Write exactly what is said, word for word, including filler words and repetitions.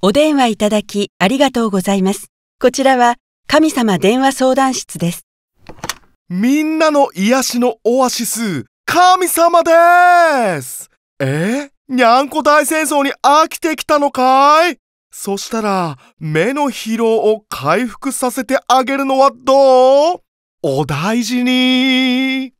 お電話いただきありがとうございます。こちらは神様電話相談室です。 みんなの癒しのオアシス、神様です。えにゃんこ大戦争に飽きてきたのかい？そしたら目の疲労を回復させてあげるのはどう？お大事に。